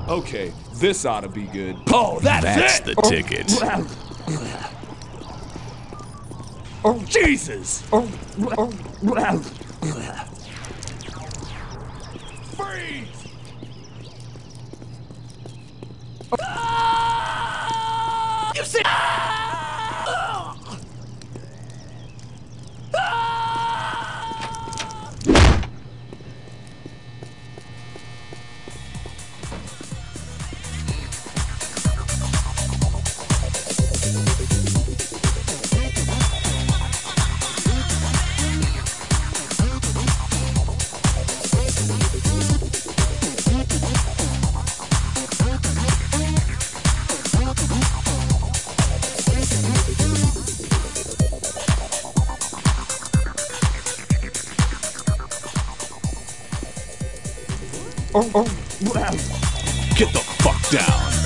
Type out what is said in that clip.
Okay, this ought to be good. Oh, That's it! the ticket. Oh, Jesus! Freeze! You see? Get the fuck down.